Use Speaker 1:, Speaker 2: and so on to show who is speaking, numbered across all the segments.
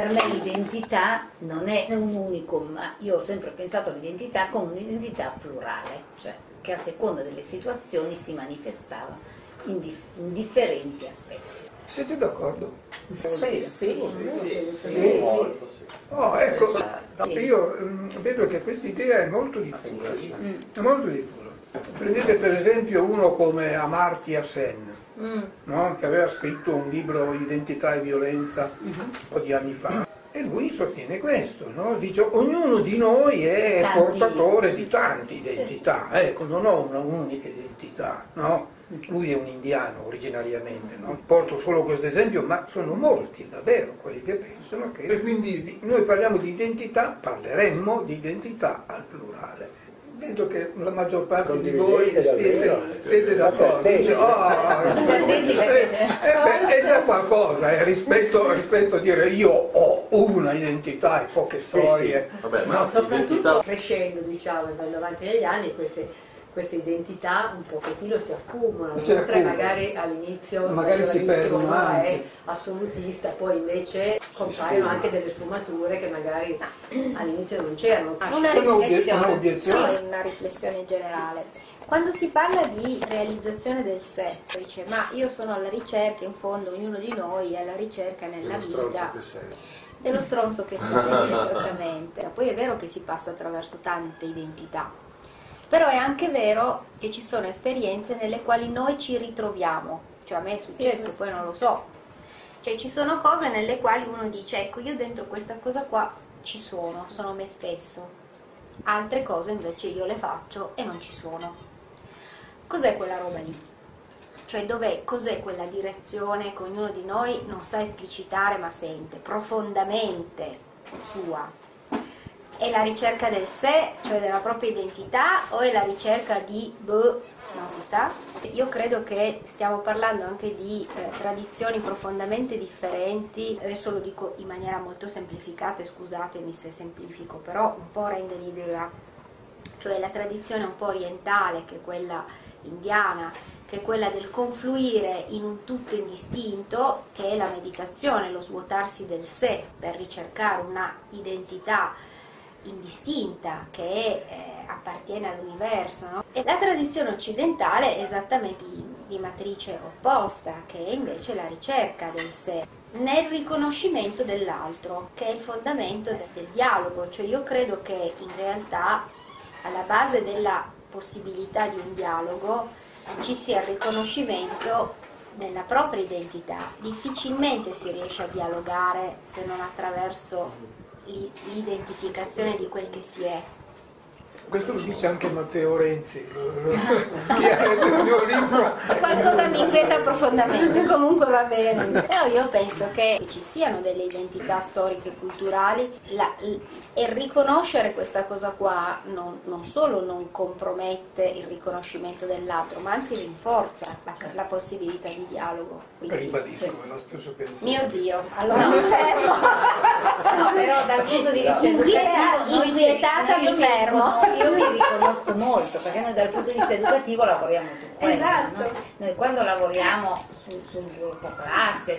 Speaker 1: per me l'identità non è un unicum, ma io ho sempre pensato all'identità come un'identità plurale, cioè che a seconda delle situazioni si manifestava in differenti aspetti.
Speaker 2: Siete d'accordo?
Speaker 3: Sì.
Speaker 4: Molto, sì.
Speaker 2: Oh, ecco, io vedo che questa idea è molto diffusa. È molto diffusa. Prendete per esempio uno come Amartya Sen, no? Che aveva scritto un libro Identità e violenza un po' di anni fa. E lui sostiene questo, no? Dice ognuno di noi è portatore di tante identità, ecco, non ho una unica identità, no? Lui è un indiano originariamente, no? Porto solo questo esempio, ma sono molti davvero quelli che pensano che... E quindi noi parliamo di identità, parleremmo di identità al plurale. Vedo che la maggior parte di voi siete d'accordo. È già qualcosa rispetto a dire io ho una identità e poche storie.
Speaker 4: Sì. Vabbè, ma
Speaker 3: no, soprattutto crescendo, diciamo, andando avanti negli anni, queste identità un pochettino si accumulano, magari all'inizio
Speaker 2: si perdono anche.
Speaker 3: È assolutista, poi invece compaiono anche delle sfumature che magari all'inizio non c'erano.
Speaker 5: Una riflessione generale. Quando si parla di realizzazione del sé, dice ma io sono alla ricerca, in fondo ognuno di noi è alla ricerca nella vita dello stronzo che sei, esattamente. Poi è vero che si passa attraverso tante identità. Però è anche vero che ci sono esperienze nelle quali noi ci ritroviamo, cioè a me è successo, poi non lo so, cioè ci sono cose nelle quali uno dice ecco io dentro questa cosa qua ci sono me stesso, altre cose invece io le faccio e non ci sono. Cos'è quella roba lì? Cioè cos'è quella direzione che ognuno di noi non sa esplicitare ma sente profondamente sua? È la ricerca del sé, cioè della propria identità, o è la ricerca di non si sa? Io credo che stiamo parlando anche di tradizioni profondamente differenti, adesso lo dico in maniera molto semplificata, scusatemi se semplifico, però un po' rende l'idea, cioè la tradizione un po' orientale, che è quella indiana, che è quella del confluire in un tutto indistinto, che è la meditazione, lo svuotarsi del sé per ricercare una identità indistinta che appartiene all'universo, no? E la tradizione occidentale è esattamente di matrice opposta, che è invece la ricerca del sé nel riconoscimento dell'altro, che è il fondamento del dialogo. Cioè io credo che in realtà alla base della possibilità di un dialogo ci sia il riconoscimento della propria identità. Difficilmente si riesce a dialogare se non attraverso l'identificazione di quel che si è.
Speaker 2: Questo lo dice anche Matteo Renzi, che ha letto il mio libro.
Speaker 5: Qualcosa mi inquieta profondamente, comunque va bene. Però io penso che ci siano delle identità storiche e culturali e riconoscere questa cosa qua non solo non compromette il riconoscimento dell'altro, ma anzi rinforza la possibilità di dialogo. Quindi,
Speaker 2: ribadisco, è lo stesso pensiero.
Speaker 5: Mio Dio, allora mi fermo.
Speaker 1: No, però dal punto di vista educativo
Speaker 5: inquietata mi fermo.
Speaker 1: Io mi riconosco molto, perché noi dal punto di vista educativo lavoriamo su quello.
Speaker 5: Esatto.
Speaker 1: No? Noi quando lavoriamo sul gruppo classe,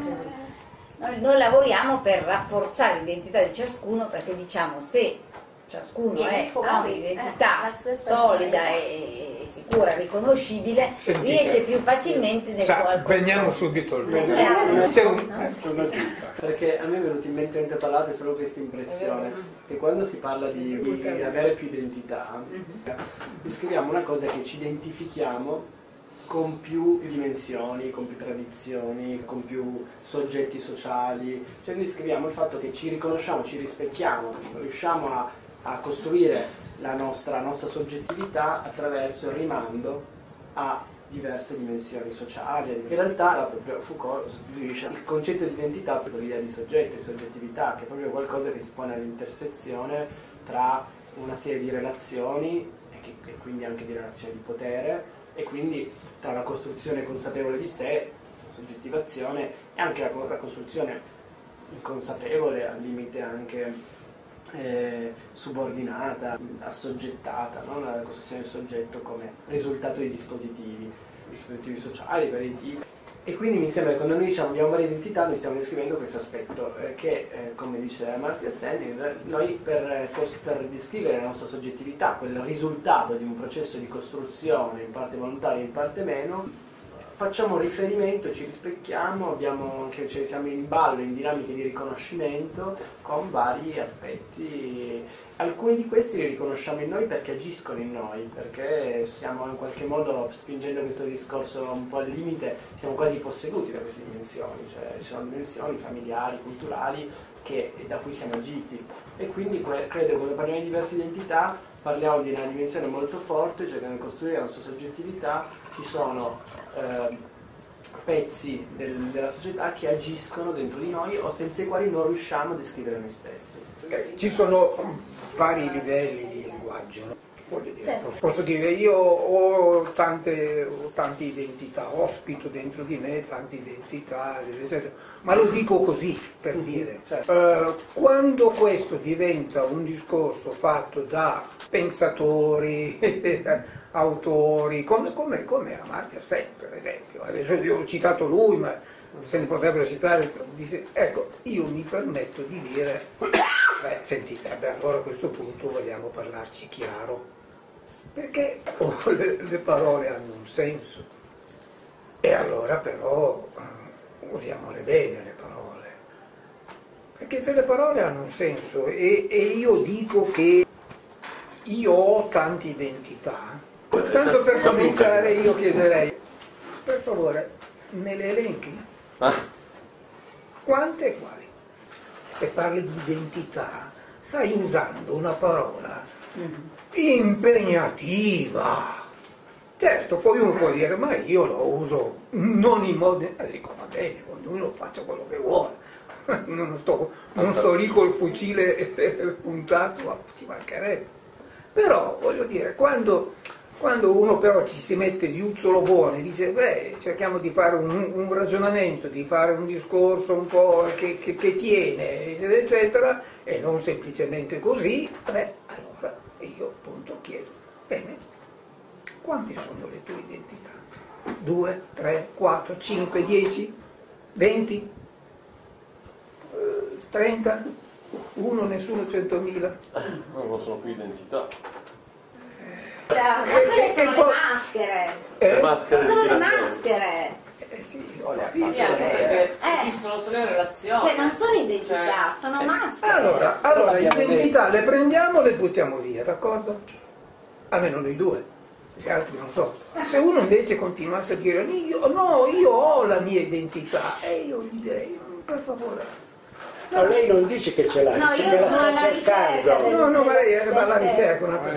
Speaker 1: noi lavoriamo per rafforzare l'identità di ciascuno, perché diciamo se ciascuno ha un'identità solida e sicura, riconoscibile, riesce più facilmente nel qualcosa.
Speaker 2: Prendiamo subito il
Speaker 6: C'è un'aggiunta. Perché a me è venuto in mente mentre parlate solo questa impressione, che quando si parla di avere più identità, descriviamo una cosa che ci identifichiamo con più dimensioni, con più tradizioni, con più soggetti sociali, cioè noi scriviamo il fatto che ci riconosciamo, ci rispecchiamo, riusciamo a costruire la nostra soggettività attraverso il rimando a diverse dimensioni sociali. In realtà proprio Foucault sostituisce il concetto di identità per l'idea di soggetto, di soggettività, che è proprio qualcosa che si pone all'intersezione tra una serie di relazioni e quindi anche di relazioni di potere, e quindi tra la costruzione consapevole di sé, soggettivazione, e anche la costruzione inconsapevole, al limite anche subordinata, assoggettata, no? La costruzione del soggetto come risultato di dispositivi sociali, vari tipi. E quindi mi sembra che quando noi diciamo abbiamo varie identità, noi stiamo descrivendo questo aspetto che, come dice Amartya Sen, noi per descrivere la nostra soggettività, quel risultato di un processo di costruzione, in parte volontario, in parte meno, facciamo riferimento, ci rispecchiamo, siamo in ballo, in dinamiche di riconoscimento con vari aspetti. Alcuni di questi li riconosciamo in noi perché agiscono in noi, perché stiamo in qualche modo spingendo questo discorso un po' al limite, siamo quasi posseduti da queste dimensioni, cioè ci sono dimensioni familiari, culturali da cui siamo agiti. E quindi credo che quando parliamo di diverse identità parliamo di una dimensione molto forte, cioè che nel costruire la nostra soggettività ci sono pezzi della società che agiscono dentro di noi o senza i quali non riusciamo a descrivere noi stessi.
Speaker 2: Ci sono vari livelli di linguaggio, no? Voglio dire, posso dire, io ho tante identità, ospito dentro di me tante identità, eccetera, ma lo dico così per dire. Quando questo diventa un discorso fatto da pensatori, autori, come Amartya Sen per esempio, adesso io ho citato lui, ma se ne potrebbero citare, ecco, io mi permetto di dire, sentite, allora a questo punto vogliamo parlarci chiaro, perché le parole hanno un senso, e allora però usiamole bene le parole, perché se le parole hanno un senso e io dico che io ho tante identità, tanto per cominciare io chiederei, per favore, me le elenchi? Quante e quali? Se parli di identità, stai usando una parola impegnativa. Certo, poi uno può dire, ma io lo uso non in modo... Dico, va bene, ognuno faccia quello che vuole. Non sto lì col fucile puntato, ci mancherebbe. Però, voglio dire, quando uno però ci si mette di uzzolo buono e dice, cerchiamo di fare un ragionamento, di fare un discorso un po' che tiene, eccetera, eccetera, e non semplicemente così, allora io appunto chiedo, bene, quante sono le tue identità? 2, 3, 4, 5, 10, 20, 30, 1, nessuno, 100.000?
Speaker 4: Non sono più identità.
Speaker 5: Quelle sono le maschere.
Speaker 4: Le maschere
Speaker 5: sono
Speaker 4: di
Speaker 5: le
Speaker 4: Pirandello.
Speaker 5: maschere.
Speaker 2: Sì, ho capito.
Speaker 3: Sì, anche perché esistono solo in relazione.
Speaker 5: Cioè non sono identità, sono maschere.
Speaker 2: Allora identità le prendiamo e le buttiamo via, d'accordo? Almeno noi due, gli altri non so. Se uno invece continuasse a dire io ho la mia identità, e io gli direi, per favore.
Speaker 7: No, lei non dice che ce l'ha,
Speaker 5: No,
Speaker 7: dice
Speaker 5: io
Speaker 7: che la
Speaker 5: sono
Speaker 7: sta
Speaker 5: alla ricerca
Speaker 7: cercando.
Speaker 2: No, ma lei va alla ricerca un'altra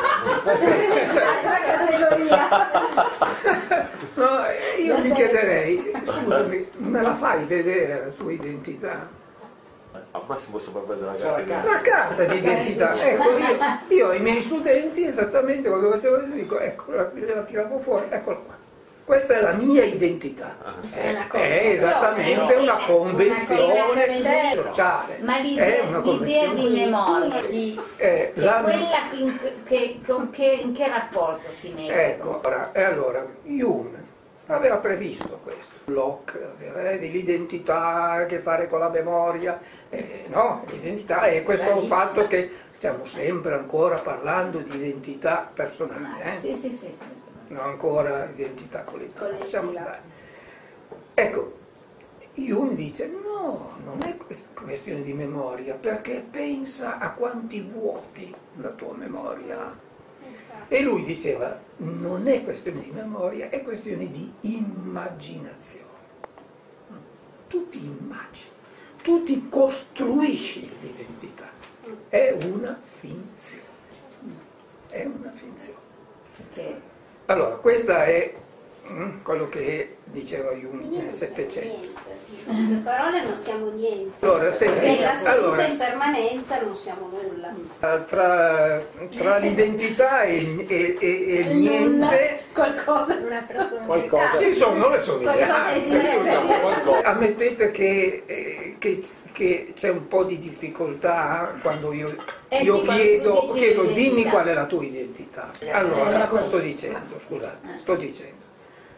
Speaker 5: categoria.
Speaker 2: No, io mi chiederei, scusami, me la fai vedere la tua identità?
Speaker 4: Al massimo posso far vedere la carta.
Speaker 2: La carta di identità, ecco, io ai miei studenti esattamente quello che facevo, dico, ecco, la tiravo fuori, eccola qua. Questa è la mia identità, è esattamente una convenzione sociale.
Speaker 1: Ma l'idea di memoria, quella in che rapporto si mette?
Speaker 2: Ecco, allora, Jung aveva previsto questo, Locke aveva l'identità a che fare con la memoria, no, l'identità è questo fatto che stiamo sempre ancora parlando di identità personale,
Speaker 1: Sì.
Speaker 2: non ancora identità collettiva. Lasciamo stare. Ecco, Jung dice no, non è questione di memoria, perché pensa a quanti vuoti la tua memoria ha. E lui diceva non è questione di memoria, è questione di immaginazione. Tu ti immagini, tu ti costruisci l'identità, è una finzione, è una finzione. Okay. Allora, questa è quello che diceva Jung nel Settecento.
Speaker 5: Le parole non siamo niente.
Speaker 2: Allora,
Speaker 5: perché l'assoluta impermanenza non siamo nulla.
Speaker 2: Tra l'identità e il niente,
Speaker 5: qualcosa, una personalità.
Speaker 2: Ci sono le somiglianze. Ammettete che c'è un po' di difficoltà quando io chiedo dimmi qual è la tua identità. Allora, cosa sto dicendo? Scusate, sto dicendo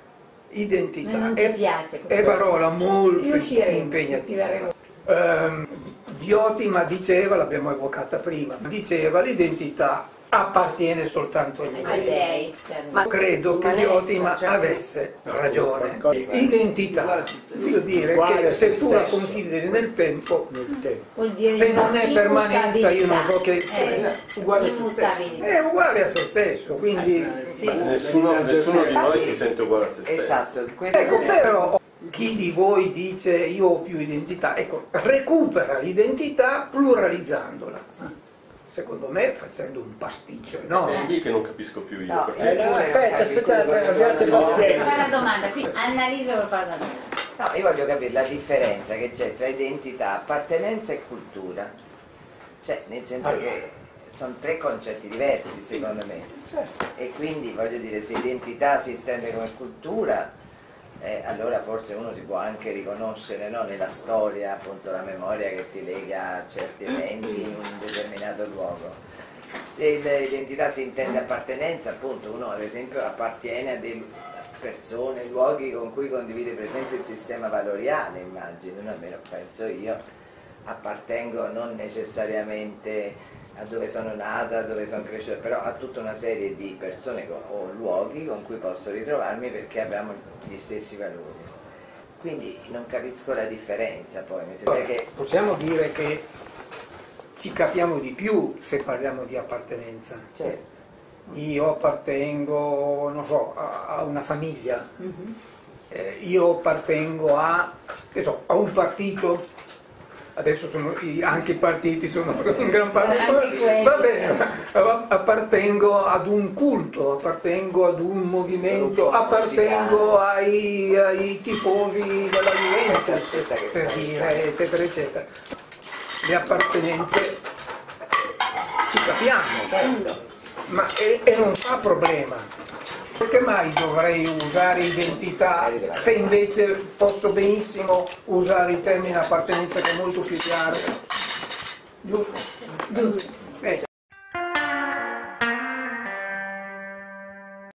Speaker 2: identità.
Speaker 1: Non ci piace
Speaker 2: è parola molto impegnativa.
Speaker 1: Riusciremo.
Speaker 2: Diotima diceva, l'abbiamo evocata prima, diceva l'identità appartiene soltanto agli dei. Ma credo che Diotima avesse ragione. Identità vuol dire che se tu la consideri nel tempo, se non è permanenza, io non so che
Speaker 6: uguale a se stesso.
Speaker 2: È uguale a se stesso, quindi
Speaker 4: Nessuno di noi si sente uguale a se stesso.
Speaker 8: Esatto.
Speaker 2: ecco, però chi di voi dice io ho più identità, ecco, recupera l'identità pluralizzandola. Secondo me facendo un pasticcio enorme.
Speaker 4: È lì che non capisco più io.
Speaker 8: No,
Speaker 4: perché...
Speaker 7: aspettate, abbiate pazienza.
Speaker 1: Fai una domanda, qui Annalisa vuole fare una domanda.
Speaker 8: No, io voglio capire la differenza che c'è tra identità, appartenenza e cultura. Cioè, nel senso che sono tre concetti diversi, secondo me.
Speaker 2: Certo.
Speaker 8: E quindi, voglio dire, se identità si intende come cultura, allora forse uno si può anche riconoscere, no, nella storia, appunto, la memoria che ti lega a certi eventi in un determinato luogo. Se l'identità si intende appartenenza, appunto, uno ad esempio appartiene a delle persone, luoghi con cui condivide per esempio il sistema valoriale, immagino, almeno penso io, appartengo non necessariamente a dove sono nata, a dove sono cresciuta, però a tutta una serie di persone o luoghi con cui posso ritrovarmi perché abbiamo gli stessi valori. Quindi non capisco la differenza poi.
Speaker 2: Possiamo dire che ci capiamo di più se parliamo di appartenenza.
Speaker 8: Certo.
Speaker 2: Io appartengo, non so, a una famiglia, io appartengo a un partito. Adesso anche i partiti sono in gran parte, va bene, appartengo ad un culto, appartengo ad un movimento, appartengo ai tifosi della Juventus, per dire, eccetera, eccetera. Le appartenenze ci capiamo, ma e non fa problema. Perché mai dovrei usare identità se invece posso benissimo usare il termine appartenenza che è molto più chiaro? Giusto?
Speaker 1: Giusto.